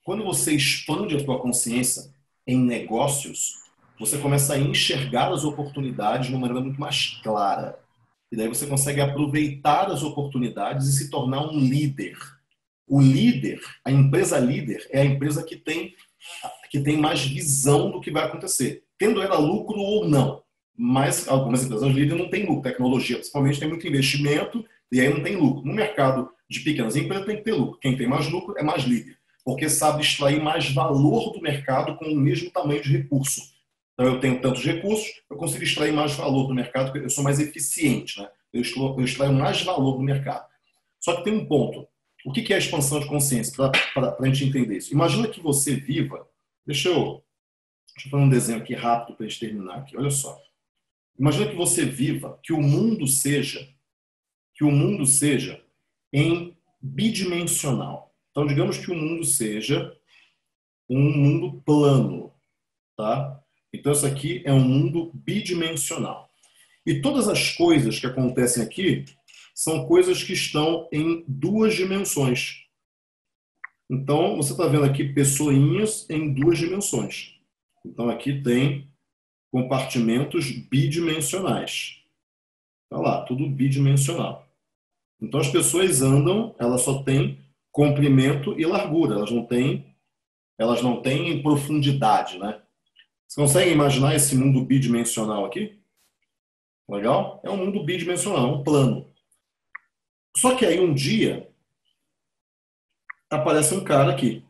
Quando você expande a sua consciência em negócios, você começa a enxergar as oportunidades de uma maneira muito mais clara. E daí você consegue aproveitar as oportunidades e se tornar um líder. O líder, a empresa líder, é a empresa que tem mais visão do que vai acontecer, tendo ela lucro ou não. Mas algumas empresas líderes não têm lucro. Tecnologia, principalmente, tem muito investimento e aí não tem lucro. No mercado de pequenas empresas tem que ter lucro. Quem tem mais lucro é mais líder, porque sabe extrair mais valor do mercado com o mesmo tamanho de recurso. Então, eu tenho tantos recursos, eu consigo extrair mais valor do mercado, porque eu sou mais eficiente, né? Eu extraio mais valor do mercado. Só que tem um ponto. O que é a expansão de consciência? Para a gente entender isso. Imagina que você viva. Deixa eu fazer um desenho aqui rápido para a gente terminar aqui. Olha só. Imagina que você viva, que o mundo seja em bidimensional. Então, digamos que o mundo seja um mundo plano, tá? Então, isso aqui é um mundo bidimensional. E todas as coisas que acontecem aqui são coisas que estão em duas dimensões. Então, você está vendo aqui pessoinhas em duas dimensões. Então, aqui tem compartimentos bidimensionais. Está lá, tudo bidimensional. Então, as pessoas andam, elas só têm comprimento e largura. Elas não têm profundidade, né? Você consegue imaginar esse mundo bidimensional aqui? Legal? É um mundo bidimensional, um plano. Só que aí um dia aparece um cara aqui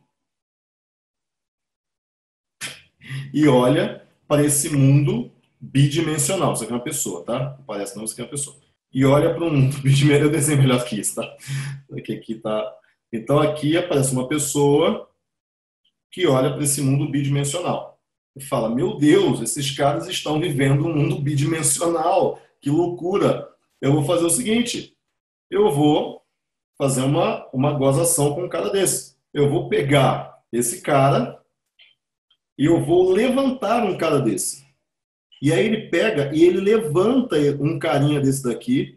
e olha para esse mundo bidimensional. Isso aqui é uma pessoa, tá? Não parece não, isso aqui é uma pessoa. E olha para um mundo bidimensional. Eu desenho melhor que isso, tá? Aqui tá. Então aqui aparece uma pessoa que olha para esse mundo bidimensional e fala: meu Deus, esses caras estão vivendo um mundo bidimensional. Que loucura! Eu vou fazer o seguinte: eu vou fazer uma gozação com um cara desse. Eu vou pegar esse cara e eu vou levantar um cara desse. E aí ele pega e ele levanta um carinha desse daqui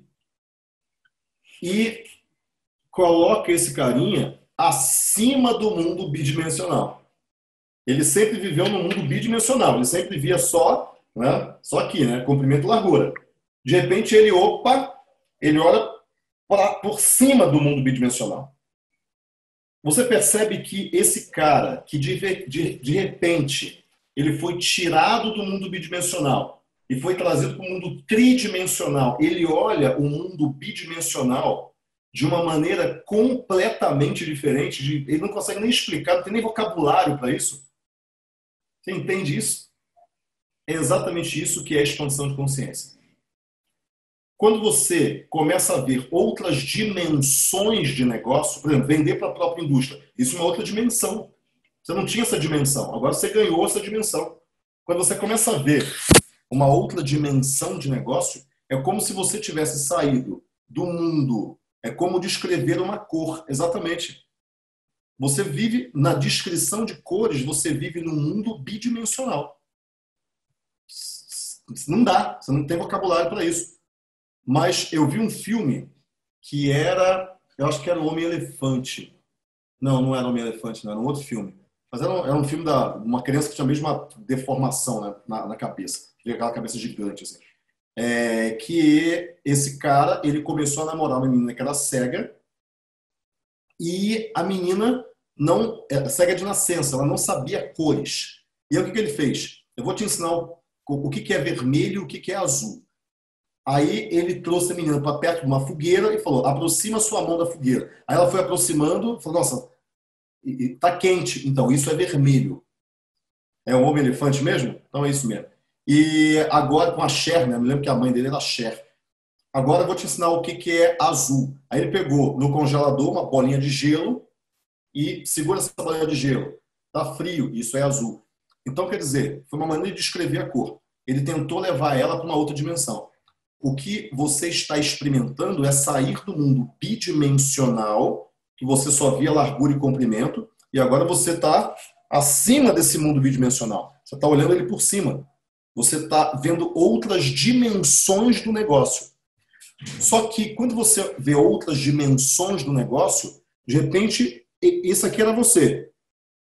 e coloca esse carinha acima do mundo bidimensional. Ele sempre viveu no mundo bidimensional. Ele sempre via só, né, só aqui, né, comprimento e largura. De repente ele olha por cima do mundo bidimensional. Você percebe que esse cara, que de repente ele foi tirado do mundo bidimensional e foi trazido para o mundo tridimensional, ele olha o mundo bidimensional de uma maneira completamente diferente. Ele não consegue nem explicar, não tem nem vocabulário para isso. Você entende isso? É exatamente isso que é a expansão de consciência. Quando você começa a ver outras dimensões de negócio, por exemplo, vender para a própria indústria, isso é uma outra dimensão. Você não tinha essa dimensão, agora você ganhou essa dimensão. Quando você começa a ver uma outra dimensão de negócio, é como se você tivesse saído do mundo, é como descrever uma cor, exatamente. Você vive, na descrição de cores, você vive num mundo bidimensional. Não dá, você não tem vocabulário para isso. Mas eu vi um filme que eu acho que era o Homem-Elefante. Não, não era o Homem-Elefante, não, era um outro filme. Mas era um filme de uma criança que tinha a mesma deformação, né, na cabeça. Tinha aquela cabeça gigante, assim. Que esse cara, ele começou a namorar uma menina que era cega e a menina não era cega de nascença, ela não sabia cores. E aí o que ele fez? Eu vou te ensinar o que é vermelho e o que é azul. Aí ele trouxe a menina para perto de uma fogueira e falou: aproxima sua mão da fogueira. Aí ela foi aproximando e falou: nossa, tá quente. Então, isso é vermelho. É um homem-elefante mesmo? Então é isso mesmo. E agora com a Cher, né? Eu me lembro que a mãe dele era Cher. Agora eu vou te ensinar o que é azul. Aí ele pegou no congelador uma bolinha de gelo e segura essa bolinha de gelo. Tá frio, isso é azul. Então, quer dizer, foi uma maneira de descrever a cor. Ele tentou levar ela para uma outra dimensão. O que você está experimentando é sair do mundo bidimensional, que você só via largura e comprimento, e agora você está acima desse mundo bidimensional. Você está olhando ele por cima. Você está vendo outras dimensões do negócio. Só que quando você vê outras dimensões do negócio, de repente, isso aqui era você.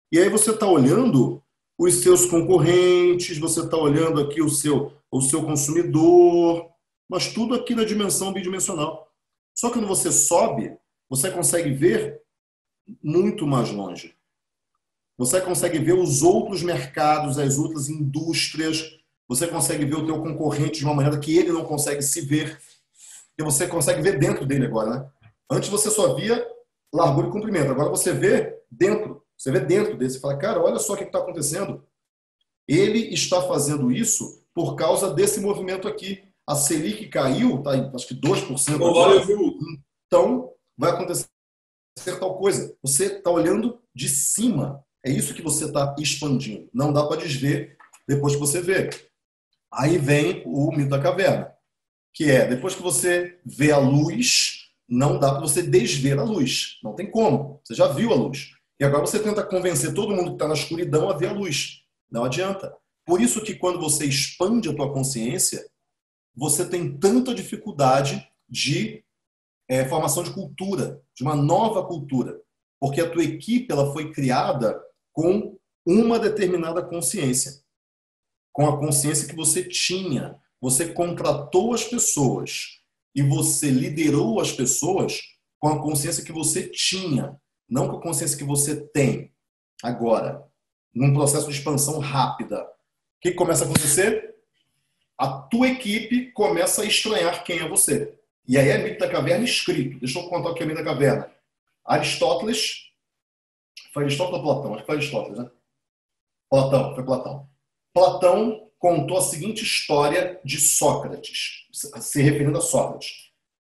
E aí você está olhando os seus concorrentes, você está olhando aqui o seu consumidor, mas tudo aqui na dimensão bidimensional. Só que quando você sobe, você consegue ver muito mais longe. Você consegue ver os outros mercados, as outras indústrias, você consegue ver o teu concorrente de uma maneira que ele não consegue se ver, e você consegue ver dentro dele agora, né? Antes você só via largura e comprimento, agora você vê dentro, dele, você fala, cara, olha só o que está acontecendo. Ele está fazendo isso por causa desse movimento aqui. A Selic caiu, tá, acho que 2% agora, então vai acontecer tal coisa. Você está olhando de cima. É isso que você está expandindo. Não dá para desver depois que você vê. Aí vem o mito da caverna, que é, depois que você vê a luz, não dá para você desver a luz. Não tem como. Você já viu a luz. E agora você tenta convencer todo mundo que está na escuridão a ver a luz. Não adianta. Por isso que quando você expande a tua consciência, você tem tanta dificuldade de formação de cultura, de uma nova cultura. Porque a tua equipe ela foi criada com uma determinada consciência. Com a consciência que você tinha. Você contratou as pessoas e você liderou as pessoas com a consciência que você tinha, não com a consciência que você tem agora, num processo de expansão rápida. O que começa a acontecer? A tua equipe começa a estranhar quem é você. E aí é mito da caverna escrito. Deixa eu contar o que é mito da caverna. Aristóteles, foi Aristóteles ou Platão? Acho que foi Aristóteles, né? Platão, foi Platão. Platão contou a seguinte história de Sócrates, se referindo a Sócrates.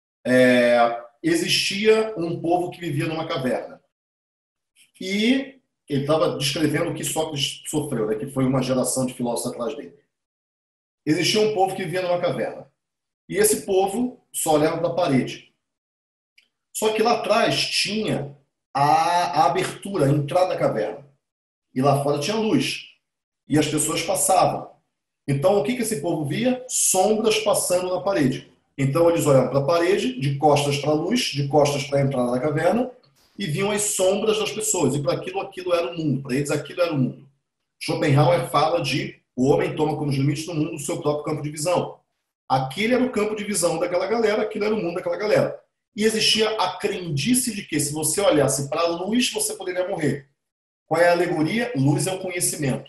Existia um povo que vivia numa caverna. E ele estava descrevendo o que Sócrates sofreu, né, que foi uma geração de filósofos atrás dele. Existia um povo que vivia numa caverna. E esse povo só olhava para a parede. Só que lá atrás tinha a abertura, a entrada da caverna. E lá fora tinha luz. E as pessoas passavam. Então, o que esse povo via? Sombras passando na parede. Então, eles olhavam para a parede, de costas para a luz, de costas para a entrada da caverna, e viam as sombras das pessoas. E para aquilo era o mundo. Para eles, aquilo era o mundo. Schopenhauer fala de o homem toma como limites do mundo o seu próprio campo de visão. Aquele era o campo de visão daquela galera, aquilo era o mundo daquela galera. E existia a crendice de que se você olhasse para a luz, você poderia morrer. Qual é a alegoria? Luz é o conhecimento.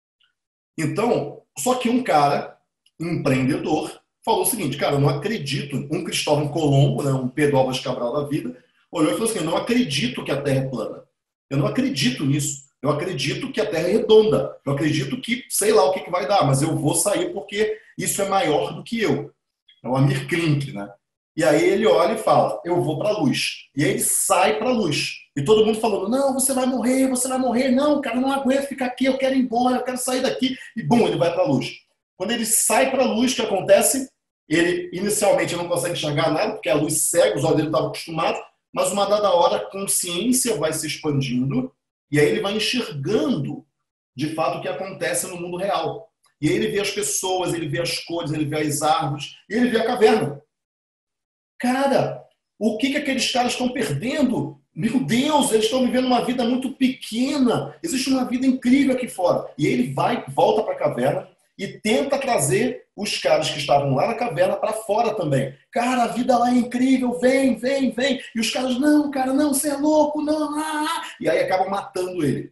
Então, só que um cara, um empreendedor, falou o seguinte, cara, eu não acredito, um Cristóvão Colombo, né, um Pedro Álvares Cabral da vida, olhou e falou assim, eu não acredito que a Terra é plana. Eu não acredito nisso. Eu acredito que a Terra é redonda. Eu acredito que, sei lá o que vai dar, mas eu vou sair porque isso é maior do que eu. É o Amir Klink, né? E aí ele olha e fala, eu vou para a luz. E aí ele sai para a luz. E todo mundo falando, não, você vai morrer. Não, cara, não aguento ficar aqui, eu quero ir embora, eu quero sair daqui. E bum, ele vai para a luz. Quando ele sai para a luz, o que acontece? Ele, inicialmente, não consegue enxergar nada, porque a luz cega, os olhos dele estavam acostumados, mas uma dada hora a consciência vai se expandindo e aí ele vai enxergando, de fato, o que acontece no mundo real. E aí ele vê as pessoas, ele vê as cores, ele vê as árvores, e ele vê a caverna. Cara, o que aqueles caras estão perdendo? Meu Deus, eles estão vivendo uma vida muito pequena. Existe uma vida incrível aqui fora. E ele volta para a caverna e tenta trazer os caras que estavam lá na caverna para fora também. Cara, a vida lá é incrível, vem. E os caras, não, cara, não, você é louco, não. E aí acabam matando ele.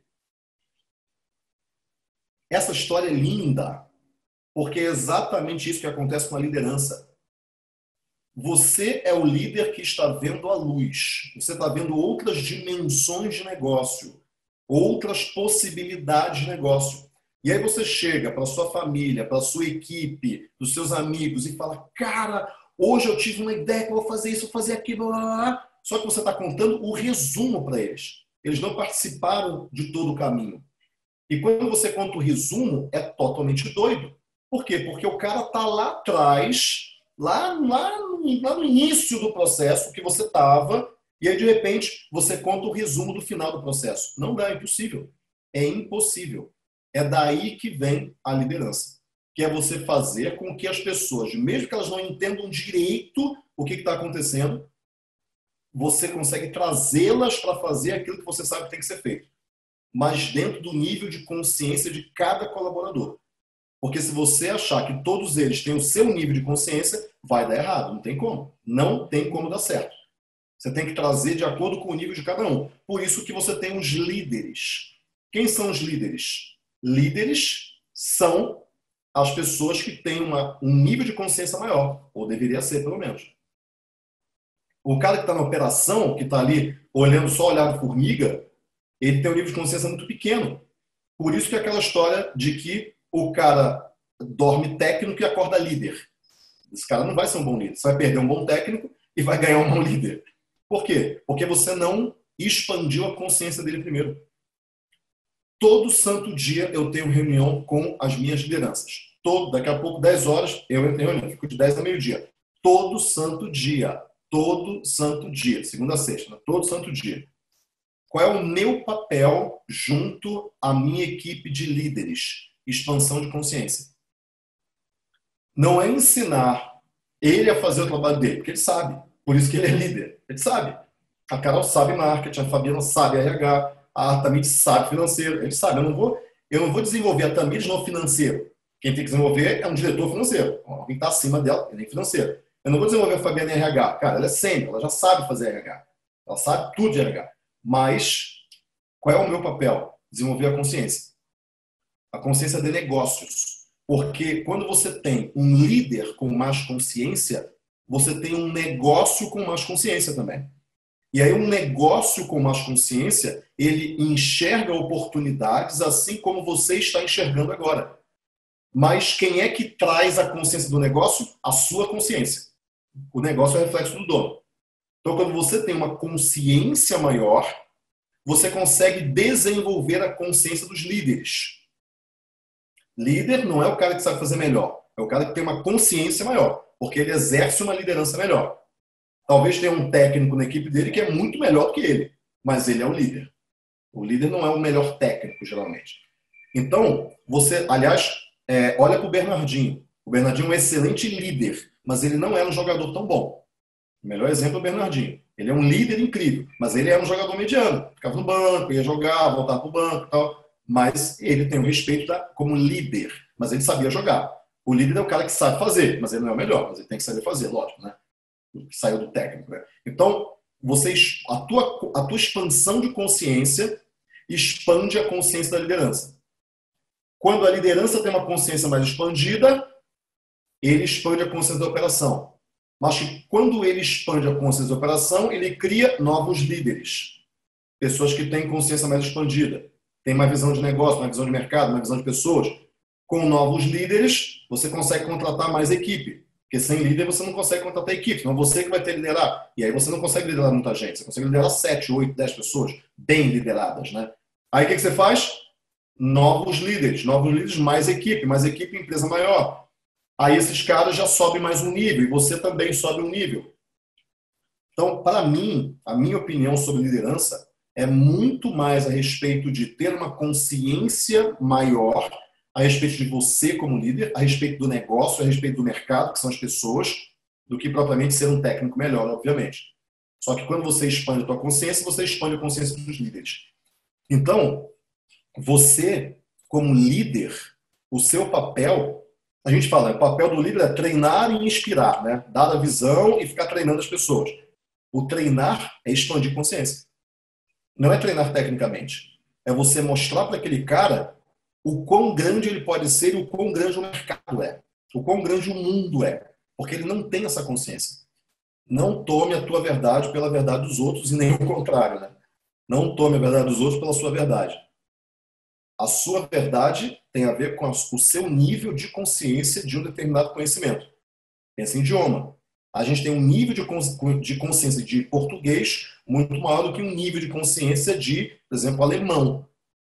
Essa história é linda, porque é exatamente isso que acontece com a liderança. Você é o líder que está vendo a luz. Você está vendo outras dimensões de negócio, outras possibilidades de negócio. E aí você chega para a sua família, para a sua equipe, para os seus amigos e fala, cara, hoje eu tive uma ideia que eu vou fazer isso, vou fazer aquilo, blá, blá, blá. Só que você está contando o resumo para eles. Eles não participaram de todo o caminho. E quando você conta o resumo, é totalmente doido. Por quê? Porque o cara está lá atrás, lá no início do processo que você estava, e aí, de repente, você conta o resumo do final do processo. Não dá, é impossível. É impossível. É daí que vem a liderança. Que é você fazer com que as pessoas, mesmo que elas não entendam direito o que está acontecendo, você consegue trazê-las para fazer aquilo que você sabe que tem que ser feito. mas dentro do nível de consciência de cada colaborador. Porque se você achar que todos eles têm o seu nível de consciência, vai dar errado. Não tem como. Não tem como dar certo. Você tem que trazer de acordo com o nível de cada um. Por isso que você tem os líderes. Quem são os líderes? Líderes são as pessoas que têm um nível de consciência maior. Ou deveria ser, pelo menos. O cara que está na operação, que está ali olhando só olhar de formiga, ele tem um nível de consciência muito pequeno. Por isso que é aquela história de que o cara dorme técnico e acorda líder. Esse cara não vai ser um bom líder. Você vai perder um bom técnico e vai ganhar um bom líder. Por quê? Porque você não expandiu a consciência dele primeiro. Todo santo dia eu tenho reunião com as minhas lideranças. Daqui a pouco, 10 horas, eu entro em reunião. Fico de 10 a meio-dia. Todo santo dia. Todo santo dia. Segunda a sexta. Né? Todo santo dia. Qual é o meu papel junto à minha equipe de líderes? Expansão de consciência. Não é ensinar ele a fazer o trabalho dele, porque ele sabe. Por isso que ele é líder. Ele sabe. A Carol sabe marketing, a Fabiana sabe RH, a Artamide sabe financeiro. Ele sabe. Eu não vou desenvolver a Tamires no financeiro. Quem tem que desenvolver é um diretor financeiro. Alguém está acima dela, ele é financeiro. Eu não vou desenvolver a Fabiana em RH. Cara, ela é sênior, ela já sabe fazer RH. Ela sabe tudo de RH. Mas, qual é o meu papel? Desenvolver a consciência. A consciência de negócios. Porque quando você tem um líder com mais consciência, você tem um negócio com mais consciência também. E aí um negócio com mais consciência, ele enxerga oportunidades assim como você está enxergando agora. Mas quem é que traz a consciência do negócio? A sua consciência. O negócio é o reflexo do dono. Então, quando você tem uma consciência maior, você consegue desenvolver a consciência dos líderes. Líder não é o cara que sabe fazer melhor, é o cara que tem uma consciência maior, porque ele exerce uma liderança melhor. Talvez tenha um técnico na equipe dele que é muito melhor do que ele, mas ele é o líder. O líder não é o melhor técnico, geralmente. Então, você, aliás, olha para o Bernardinho. O Bernardinho é um excelente líder, mas ele não é um jogador tão bom. O melhor exemplo é o Bernardinho. Ele é um líder incrível, mas ele era um jogador mediano. Ficava no banco, ia jogar, voltava para o banco e tal. Mas ele tem o respeito como líder, mas ele sabia jogar. O líder é o cara que sabe fazer, mas ele não é o melhor, mas ele tem que saber fazer, lógico, né? Saiu do técnico, né? Então, a tua expansão de consciência expande a consciência da liderança. Quando a liderança tem uma consciência mais expandida, ele expande a consciência da operação. Mas quando ele expande a consciência da operação, ele cria novos líderes. Pessoas que têm consciência mais expandida. Tem uma visão de negócio, uma visão de mercado, uma visão de pessoas. Com novos líderes, você consegue contratar mais equipe. Porque sem líder você não consegue contratar equipe. Então você que vai ter que liderar. E aí você não consegue liderar muita gente. Você consegue liderar 7, 8, 10 pessoas bem lideradas, né? Aí o que você faz? Novos líderes, mais equipe, empresa maior. Aí esses caras já sobem mais um nível e você também sobe um nível. Então, para mim, a minha opinião sobre liderança é muito mais a respeito de ter uma consciência maior a respeito de você como líder, a respeito do negócio, a respeito do mercado, que são as pessoas, do que propriamente ser um técnico melhor, obviamente. Só que quando você expande a tua consciência, você expande a consciência dos líderes. Então, você, como líder, o seu papel, a gente fala, o papel do líder é treinar e inspirar, né? Dar a visão e ficar treinando as pessoas. O treinar é expandir consciência. Não é treinar tecnicamente. É você mostrar para aquele cara o quão grande ele pode ser e o quão grande o mercado é. O quão grande o mundo é. Porque ele não tem essa consciência. Não tome a tua verdade pela verdade dos outros e nem o contrário, né? Não tome a verdade dos outros pela sua verdade. A sua verdade tem a ver com o seu nível de consciência de um determinado conhecimento. Pensa em idioma. A gente tem um nível de consciência de português muito maior do que um nível de consciência de, por exemplo, alemão.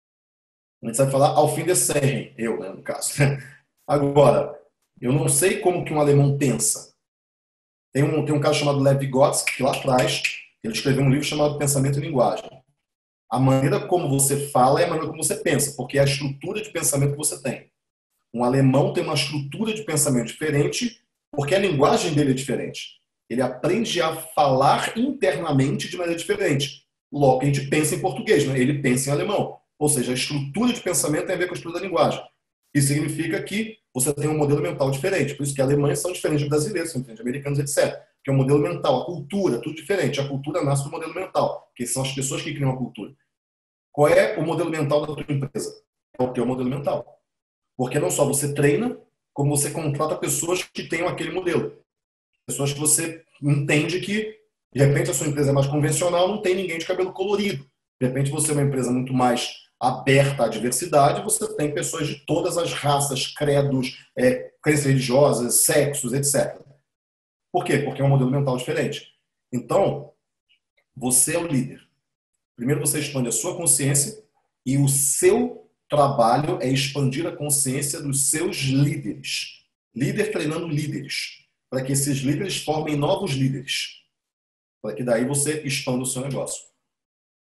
A gente sabe falar auf Wiedersehen, eu, né, no caso. Agora, eu não sei como que um alemão pensa. Tem um cara chamado Lev Vygotsky, que lá atrás, ele escreveu um livro chamado Pensamento e Linguagem. A maneira como você fala é a maneira como você pensa, porque é a estrutura de pensamento que você tem. Um alemão tem uma estrutura de pensamento diferente, porque a linguagem dele é diferente. Ele aprende a falar internamente de maneira diferente. Logo, a gente pensa em português, né? Ele pensa em alemão. Ou seja, a estrutura de pensamento tem a ver com a estrutura da linguagem. Isso significa que você tem um modelo mental diferente. Por isso que alemães são diferentes de brasileiros, são diferentes de americanos, etc. Que é o modelo mental, a cultura, tudo diferente. A cultura nasce do modelo mental, que são as pessoas que criam a cultura. Qual é o modelo mental da tua empresa? É o teu modelo mental. Porque não só você treina, como você contrata pessoas que tenham aquele modelo. Pessoas que você entende que, de repente, a sua empresa é mais convencional, não tem ninguém de cabelo colorido. De repente, você é uma empresa muito mais aberta à diversidade, você tem pessoas de todas as raças, credos, crenças religiosas, sexos, etc. Por quê? Porque é um modelo mental diferente. Então, você é o líder. Primeiro você expande a sua consciência e o seu trabalho é expandir a consciência dos seus líderes. Líder treinando líderes, para que esses líderes formem novos líderes, para que daí você expanda o seu negócio.